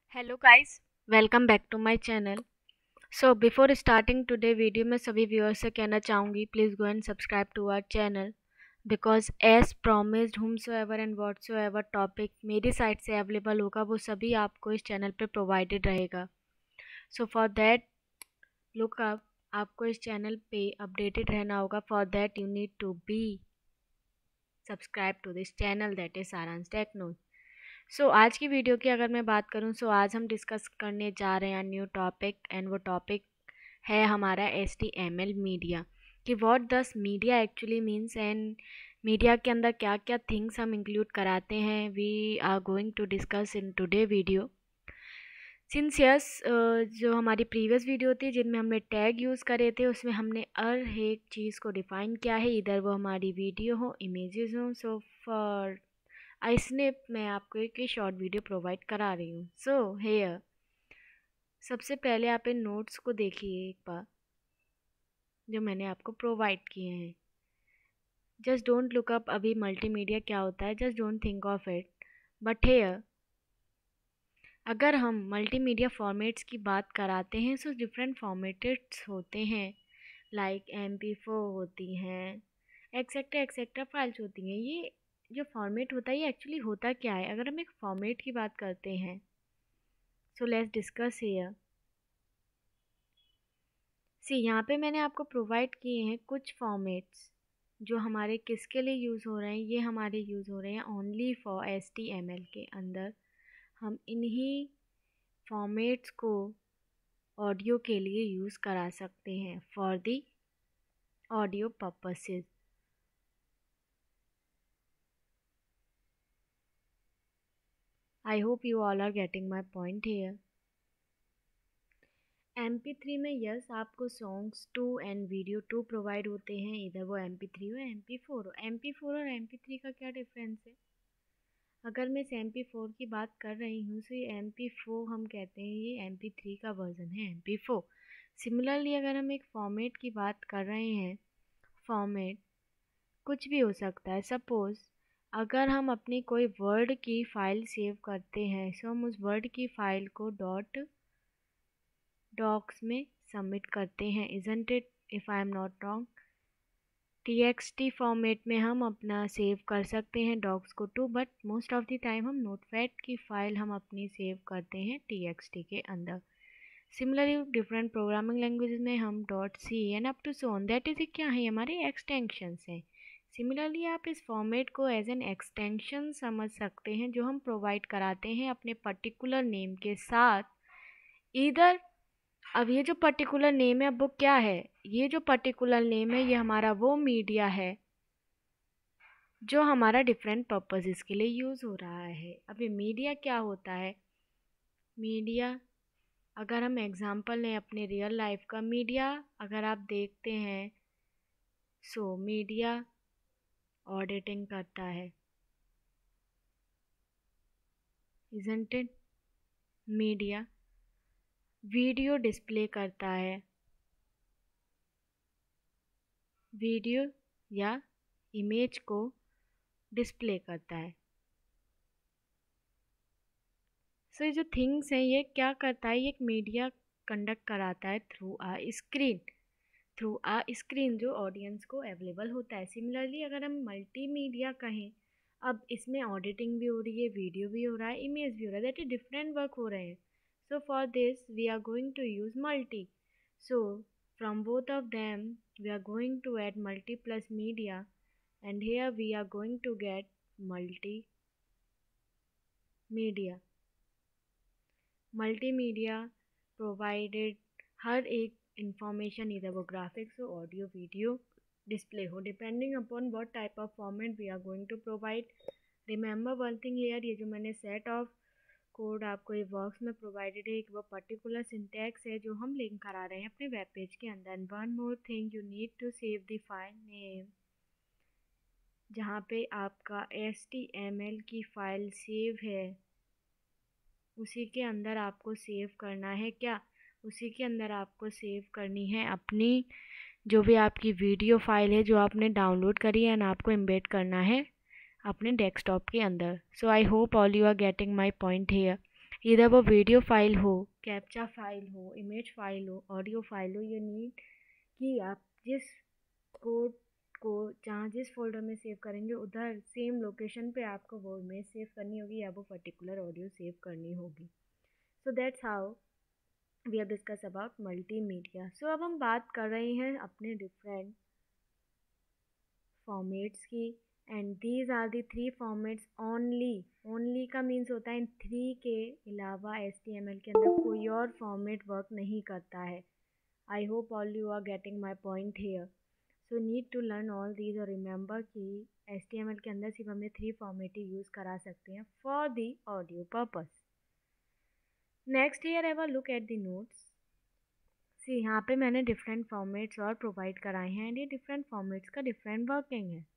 Hello guys, welcome back to my channel. So before starting today video मैं सभी viewers से कहना चाहूँगी please go and subscribe to our channel because as promised whomsoever and whatsoever topic मेरी side से available होगा वो सभी आपको इस चैनल पे प्रोवाइडेड रहेगा। So for that look up, आपको इस चैनल पे अपडेटेड रहना होगा। For that you need to be subscribe to this channel that is सारांश टेक्नो। सो आज की वीडियो की अगर मैं बात करूं सो आज हम डिस्कस करने जा रहे हैं न्यू टॉपिक एंड वो टॉपिक है हमारा HTML मीडिया कि what does media actually means and media के अंदर क्या क्या थिंग्स हम इंक्लूड कराते हैं। We are going to discuss in today video since yes. जो हमारी प्रीवियस वीडियो थी जिनमें हमने टैग यूज़ करे थे उसमें हमने हर एक चीज़ को डिफ़ाइन किया है, इधर वो हमारी वीडियो हो, इमेजेस हो। सो फॉर आई स्निप मैं आपको एक शॉर्ट वीडियो प्रोवाइड करा रही हूँ। सो हेयर सबसे पहले आप इन नोट्स को देखिए एक बार जो मैंने आपको प्रोवाइड किए हैं। जस्ट डोंट लुक अप अभी मल्टीमीडिया क्या होता है, just don't think of it. But here अगर हम मल्टीमीडिया फॉर्मेट्स की बात कराते हैं सो डिफरेंट फॉर्मेट्स होते हैं, लाइक MP4 होती हैं, एक्सेट्रा एक्सेट्रा फाइल्स होती हैं। ये जो फॉर्मेट होता है ये एक्चुअली होता क्या है? अगर हम एक फॉर्मेट की बात करते हैं so let's discuss here. See यहाँ पे मैंने आपको प्रोवाइड किए हैं कुछ फॉर्मेट्स जो हमारे किसके लिए यूज़ हो रहे हैं। ये हमारे यूज़ हो रहे हैं ओनली फॉर HTML के अंदर। हम इन्हीं फॉर्मेट्स को ऑडियो के लिए यूज़ करा सकते हैं for the audio purposes. I hope you all are getting my point here. MP3 में यस आपको सॉन्ग्स 2 एंड वीडियो 2 प्रोवाइड होते हैं, इधर वो MP3 हो MP4 हो। MP4 और MP3 का क्या डिफरेंस है? अगर मैं इस MP4 की बात कर रही हूँ तो ये MP4 हम कहते हैं, ये MP3 का वर्जन है MP4। सिमिलरली अगर हम एक फॉर्मेट की बात कर रहे हैं, फॉर्मेट कुछ भी हो सकता है। सपोज़ अगर हम अपनी कोई वर्ड की फ़ाइल सेव करते हैं सो हम उस वर्ड की फ़ाइल को डॉक्स में सबमिट करते हैं, isn't it if I am not wrong. TXT format में हम अपना सेव कर सकते हैं डॉक्स को too, but most of the time हम नोटपैड की फ़ाइल हम अपनी सेव करते हैं TXT के अंदर। सिमिलरली डिफरेंट प्रोग्रामिंग लैंग्वेज में हम .c and up to so on, that is क्या है, हमारे एक्सटेंशंस हैं। सिमिलरली आप इस फॉर्मेट को एज एन एक्सटेंशन समझ सकते हैं जो हम प्रोवाइड कराते हैं अपने पर्टिकुलर नेम के साथ। इधर अब ये जो पर्टिकुलर नेम है अब वो क्या है, ये जो पर्टिकुलर नेम है ये हमारा वो मीडिया है जो हमारा डिफरेंट पर्पसेस के लिए यूज़ हो रहा है। अब ये मीडिया क्या होता है? मीडिया अगर हम एग्जांपल लें अपने रियल लाइफ का, मीडिया अगर आप देखते हैं सो मीडिया ऑडिटिंग करता है, isn't it? Media video display करता है, वीडियो या इमेज को डिस्प्ले करता है। सो ये जो थिंग्स हैं ये क्या करता है, ये एक मीडिया कंडक्ट कराता है थ्रू आ स्क्रीन जो ऑडियंस को अवेलेबल होता है। सिमिलरली अगर हम मल्टीमीडिया कहें, अब इसमें ऑडिटिंग भी हो रही है, वीडियो भी हो रहा है, इमेज भी हो रहा है, दैट इज डिफरेंट वर्क हो रहे हैं। So for this we are going to use multi. So from both of them we are going to add multi plus media and here we are going to get multi media. Multimedia provided हर एक information, इधर वो graphics हो, audio, video display हो, depending upon what type of format we are going to provide. Remember one thing here, ये जो मैंने set of code आपको ये वर्क्स में प्रोवाइडेड है, एक वो पर्टिकुलर सिंटैक्स है जो हम लिंक करा रहे हैं अपने वेब पेज के अंदर। And one more thing, you need to save the file name, जहाँ पे आपका HTML की फ़ाइल सेव है उसी के अंदर आपको सेव करना है क्या, उसी के अंदर आपको सेव करनी है अपनी जो भी आपकी वीडियो फाइल है जो आपने डाउनलोड करी है, एंड आपको एम्बेड करना है अपने डेस्कटॉप के अंदर। So I hope all you are getting my point here. इधर वो वीडियो फाइल हो, कैप्चा फाइल हो, इमेज फाइल हो, ऑडियो फाइल हो, यू नीड कि आप जिस कोड को जहाँ जिस फोल्डर में सेव करेंगे उधर सेम लोकेशन पे आपको वो इमेज सेव करनी होगी या वो पर्टिकुलर ऑडियो सेव करनी होगी। So that's how we have discuss about multimedia. So अब हम बात कर रहे हैं अपने डिफरेंट फॉर्मेट्स की, and these are the three formats only. Only का मीन्स होता है इन थ्री के अलावा HTML के अंदर कोई और फॉर्मेट वर्क नहीं करता है। I hope all you are getting my point here. So need to learn all these और रिमेंबर कि HTML के अंदर सिर्फ हमें थ्री फॉर्मेट ही यूज़ करा सकते हैं for the audio purpose. Next year have a look at the notes. See यहाँ पे मैंने डिफरेंट फॉर्मेट्स और प्रोवाइड कराए हैं एंड ये डिफरेंट फॉर्मेट्स का डिफरेंट वर्किंग है।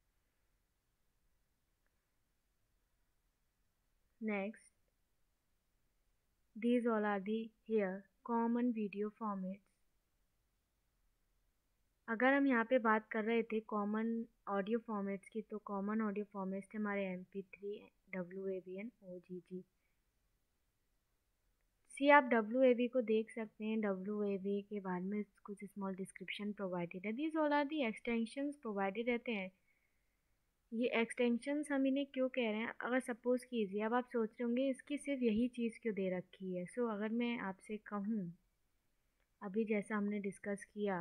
Next, these all are the here common video formats। अगर हम यहाँ पे बात कर रहे थे कॉमन ऑडियो फॉर्मेट्स की, तो कॉमन ऑडियो फॉर्मेट्स थे हमारे MP3, WAV एंड OGG। सी आप WAV को देख सकते हैं, WAV के बारे में कुछ स्मॉल डिस्क्रिप्शन प्रोवाइडेड है। These all are the extensions provided रहते हैं। ये एक्सटेंशंस हम इन्हें क्यों कह रहे हैं, अगर सपोज़ कीजिए अब आप सोच रहे होंगे इसकी सिर्फ यही चीज़ क्यों दे रखी है। सो अगर मैं आपसे कहूँ अभी जैसा हमने डिस्कस किया,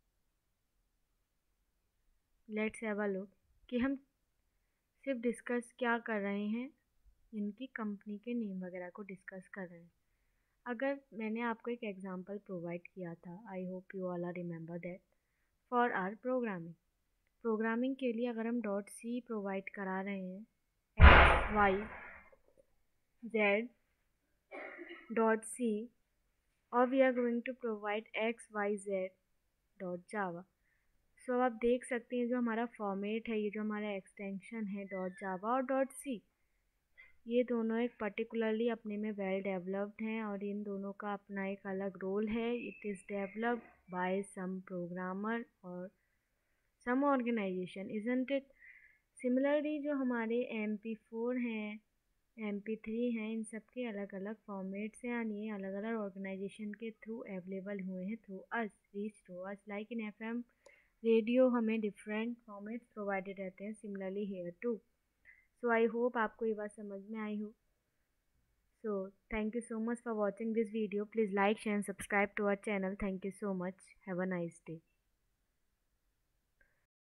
लेट्स हैव अ लुक कि हम सिर्फ डिस्कस क्या कर रहे हैं, इनकी कंपनी के नेम वगैरह को डिस्कस कर रहे हैं। अगर मैंने आपको एक एग्जांपल प्रोवाइड किया था, I hope you all are remember that, for our programming. Programming के लिए अगर हम .c प्रोवाइड करा रहे हैं, XYZ.C, और we are going to provide XYZ.Java। सो आप देख सकते हैं जो हमारा फॉर्मेट है, ये जो हमारा एक्सटेंशन है .java और .c, ये दोनों एक पर्टिकुलरली अपने में वेल डेवलप्ड हैं और इन दोनों का अपना एक अलग रोल है। It is developed by some programmer और some organization, isn't it. Similarly जो हमारे MP4 हैं, MP3 हैं, इन सब के अलग अलग फॉर्मेट्स हैं और ये अलग अलग ऑर्गेनाइजेशन के थ्रू अवेलेबल हुए हैं, through us, reach through us. Like in FM radio हमें डिफरेंट फॉर्मेट्स प्रोवाइडेड रहते हैं, similarly here too. So I hope आपको ये बात समझ में आई हो। So thank you so much for watching this video. Please like, share and subscribe to our channel. Thank you so much. Have a nice day.